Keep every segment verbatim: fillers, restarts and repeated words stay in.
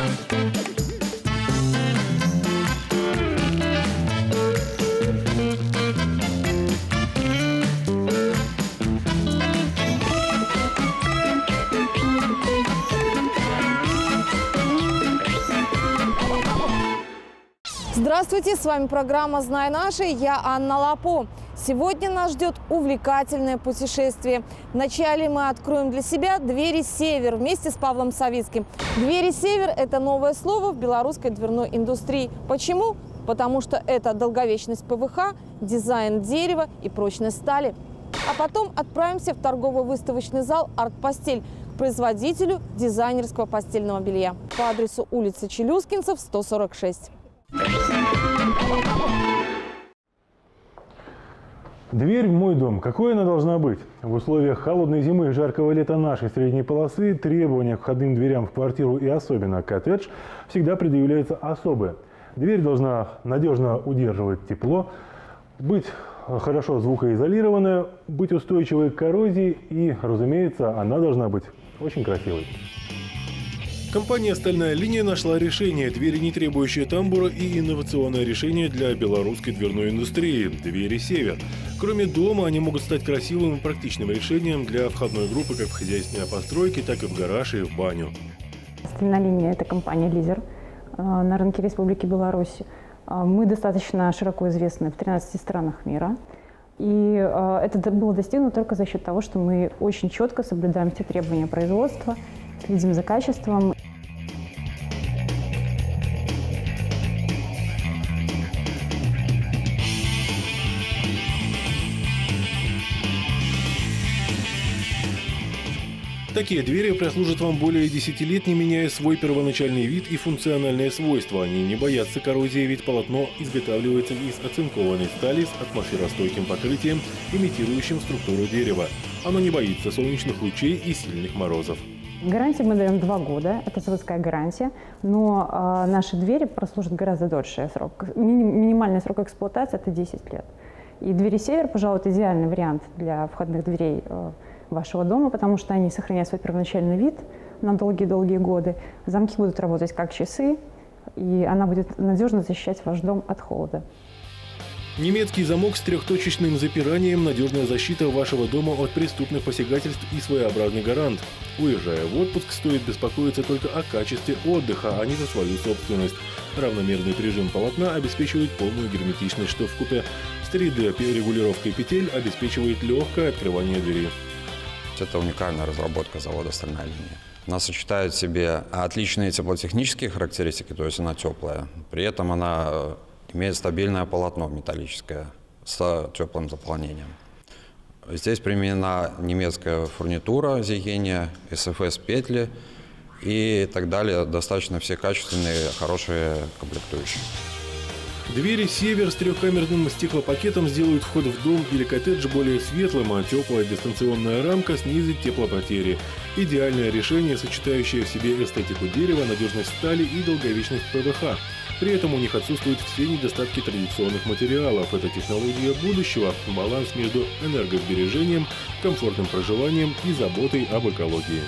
Здравствуйте, с вами программа «Знай наши», я Анна Лапо. Сегодня нас ждет увлекательное путешествие. Вначале мы откроем для себя «Двери Север» вместе с Павлом Савицким. «Двери Север» – это новое слово в белорусской дверной индустрии. Почему? Потому что это долговечность ПВХ, дизайн дерева и прочность стали. А потом отправимся в торгово-выставочный зал «Арт-постель» к производителю дизайнерского постельного белья по адресу улица Челюскинцев, сто сорок шесть. Дверь в мой дом. Какой она должна быть? В условиях холодной зимы и жаркого лета нашей средней полосы требования к входным дверям в квартиру и особенно коттедж всегда предъявляются особые. Дверь должна надежно удерживать тепло, быть хорошо звукоизолированная, быть устойчивой к коррозии и, разумеется, она должна быть очень красивой. Компания «Стальная линия» нашла решение. Двери, не требующие тамбура, и инновационное решение для белорусской дверной индустрии – «Двери Север». Кроме дома, они могут стать красивым и практичным решением для входной группы как в хозяйственной постройке, так и в гараж и в баню. «Стальная линия» – это компания «Лидер» на рынке Республики Беларусь. Мы достаточно широко известны в тринадцати странах мира. И это было достигнуто только за счет того, что мы очень четко соблюдаем все требования производства, следим за качеством. Такие двери прослужат вам более десяти лет, не меняя свой первоначальный вид и функциональные свойства. Они не боятся коррозии, ведь полотно изготавливается из оцинкованной стали с атмосферостойким покрытием, имитирующим структуру дерева. Оно не боится солнечных лучей и сильных морозов. Гарантию мы даем два года, это заводская гарантия, но э, наши двери прослужат гораздо дольше срок. Мини минимальный срок эксплуатации – это десять лет. И двери «Север», пожалуй, это идеальный вариант для входных дверей э, вашего дома, потому что они сохраняют свой первоначальный вид на долгие-долгие годы. Замки будут работать как часы, и она будет надежно защищать ваш дом от холода. Немецкий замок с трехточечным запиранием – надежная защита вашего дома от преступных посягательств и своеобразный гарант. Уезжая в отпуск, стоит беспокоиться только о качестве отдыха, а не за свою собственность. Равномерный прижим полотна обеспечивает полную герметичность, что вкупе с три дэ регулировкой петель обеспечивает легкое открывание двери. Это уникальная разработка завода «Стальная линия». Она сочетает в себе отличные теплотехнические характеристики, то есть она теплая. При этом она имеет стабильное полотно металлическое с теплым заполнением. Здесь применена немецкая фурнитура Зигения, эс эф эс-петли и так далее. Достаточно все качественные, хорошие комплектующие. Двери «Север» с трехкамерным стеклопакетом сделают вход в дом или коттедж более светлым, а теплая дистанционная рамка снизит теплопотери. Идеальное решение, сочетающее в себе эстетику дерева, надежность стали и долговечность ПВХ. При этом у них отсутствуют все недостатки традиционных материалов. Это технология будущего, баланс между энергосбережением, комфортным проживанием и заботой об экологии.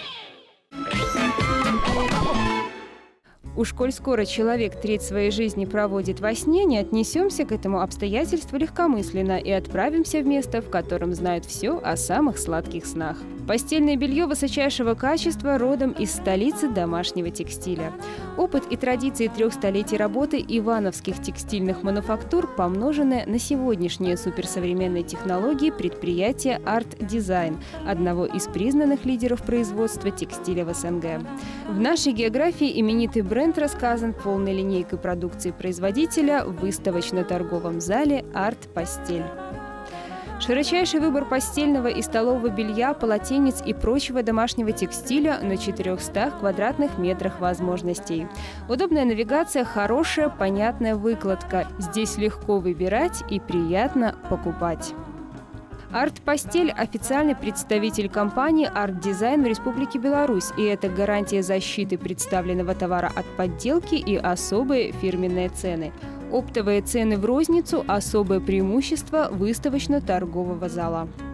Уж коль скоро человек треть своей жизни проводит во сне, не отнесемся к этому обстоятельству легкомысленно и отправимся в место, в котором знают все о самых сладких снах. Постельное белье высочайшего качества родом из столицы домашнего текстиля. Опыт и традиции трех столетий работы ивановских текстильных мануфактур, помноженные на сегодняшние суперсовременные технологии предприятия «Арт-дизайн», одного из признанных лидеров производства текстиля в эс эн гэ. В нашей географии именитый бренд рассказан полной линейкой продукции производителя в выставочно-торговом зале «Арт-постель». Широчайший выбор постельного и столового белья, полотенец и прочего домашнего текстиля на четырёхстах квадратных метрах возможностей. Удобная навигация, хорошая, понятная выкладка. Здесь легко выбирать и приятно покупать. «Арт-постель» – официальный представитель компании «Арт-дизайн» в Республике Беларусь, и это гарантия защиты представленного товара от подделки и особые фирменные цены. Оптовые цены в розницу – особое преимущество выставочно-торгового зала.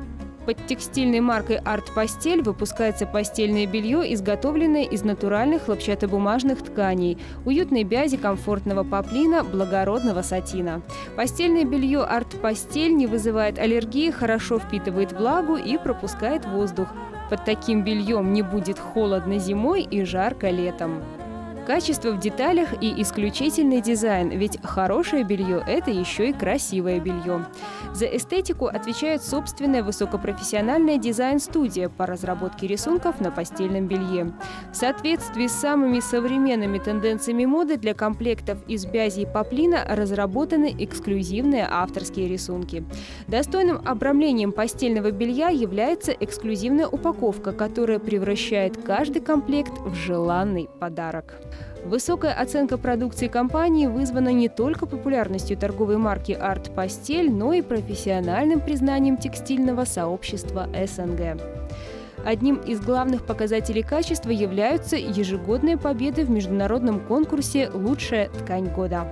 Под текстильной маркой «Арт Постель» выпускается постельное белье, изготовленное из натуральных хлопчатобумажных тканей, уютной бязи, комфортного поплина, благородного сатина. Постельное белье «Арт Постель» не вызывает аллергии, хорошо впитывает влагу и пропускает воздух. Под таким бельем не будет холодно зимой и жарко летом. Качество в деталях и исключительный дизайн, ведь хорошее белье – это еще и красивое белье. За эстетику отвечает собственная высокопрофессиональная дизайн-студия по разработке рисунков на постельном белье. В соответствии с самыми современными тенденциями моды для комплектов из бязи и поплина разработаны эксклюзивные авторские рисунки. Достойным обрамлением постельного белья является эксклюзивная упаковка, которая превращает каждый комплект в желанный подарок. Высокая оценка продукции компании вызвана не только популярностью торговой марки «Арт Постель», но и профессиональным признанием текстильного сообщества эс эн гэ. Одним из главных показателей качества являются ежегодные победы в международном конкурсе «Лучшая ткань года».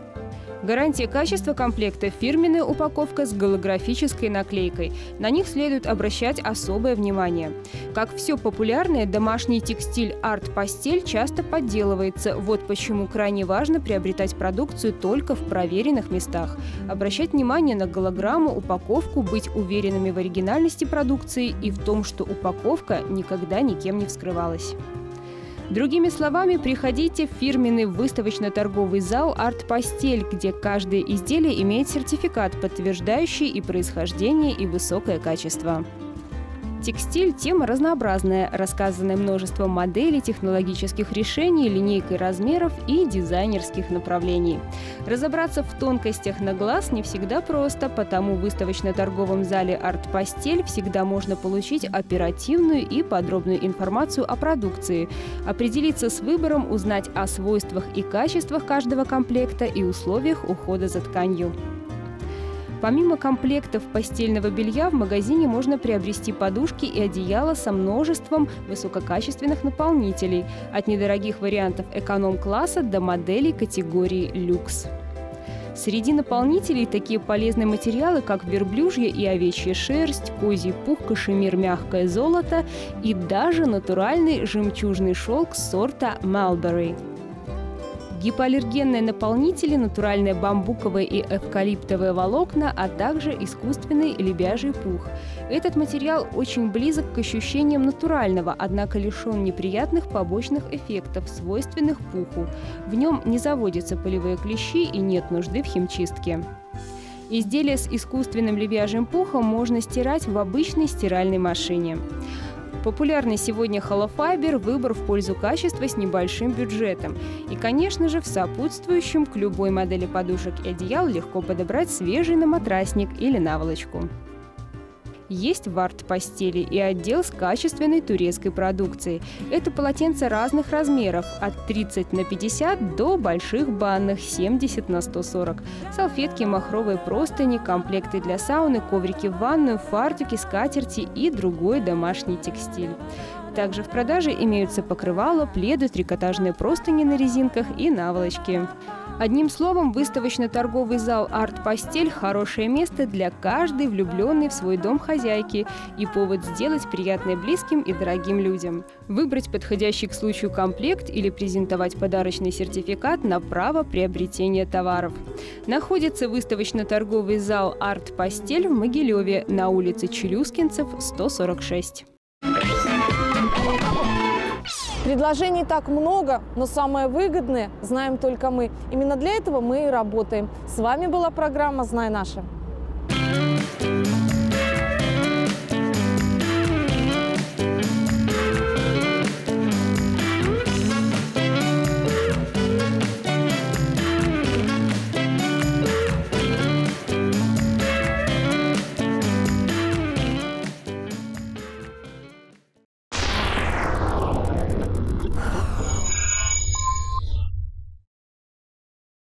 Гарантия качества комплекта – фирменная упаковка с голографической наклейкой. На них следует обращать особое внимание. Как все популярное, домашний текстиль «Арт Постель» часто подделывается. Вот почему крайне важно приобретать продукцию только в проверенных местах. Обращать внимание на голограмму, упаковку, быть уверенными в оригинальности продукции и в том, что упаковка никогда никем не вскрывалась. Другими словами, приходите в фирменный выставочно-торговый зал «Арт Постель», где каждое изделие имеет сертификат, подтверждающий и происхождение, и высокое качество. Текстиль – тема разнообразная, рассказанная множеством моделей, технологических решений, линейкой размеров и дизайнерских направлений. Разобраться в тонкостях на глаз не всегда просто, потому в выставочно-торговом зале «Арт Постель» всегда можно получить оперативную и подробную информацию о продукции, определиться с выбором, узнать о свойствах и качествах каждого комплекта и условиях ухода за тканью. Помимо комплектов постельного белья в магазине можно приобрести подушки и одеяла со множеством высококачественных наполнителей, от недорогих вариантов эконом-класса до моделей категории люкс. Среди наполнителей такие полезные материалы, как верблюжья и овечья шерсть, козий пух, кашемир, мягкое золото и даже натуральный жемчужный шелк сорта Mulberry. Гипоаллергенные наполнители, натуральные бамбуковые и эвкалиптовые волокна, а также искусственный лебяжий пух. Этот материал очень близок к ощущениям натурального, однако лишен неприятных побочных эффектов, свойственных пуху. В нем не заводятся полевые клещи и нет нужды в химчистке. Изделия с искусственным лебяжьим пухом можно стирать в обычной стиральной машине. Популярный сегодня холофайбер – выбор в пользу качества с небольшим бюджетом. И, конечно же, в сопутствующем к любой модели подушек и одеял легко подобрать свежий наматрасник или наволочку. Есть в «Арт Постели» и отдел с качественной турецкой продукцией. Это полотенца разных размеров – от тридцати на пятьдесят до больших банных – семьдесят на сто сорок. Салфетки, махровые простыни, комплекты для сауны, коврики в ванную, фартуки, скатерти и другой домашний текстиль. Также в продаже имеются покрывала, пледы, трикотажные простыни на резинках и наволочки. Одним словом, выставочно-торговый зал «Арт Постель» – хорошее место для каждой влюбленной в свой дом хозяйки и повод сделать приятное близким и дорогим людям. Выбрать подходящий к случаю комплект или презентовать подарочный сертификат на право приобретения товаров. Находится выставочно-торговый зал «Арт Постель» в Могилеве на улице Челюскинцев, сто сорок шесть. Предложений так много, но самое выгодное знаем только мы. Именно для этого мы и работаем. С вами была программа «Знай наше».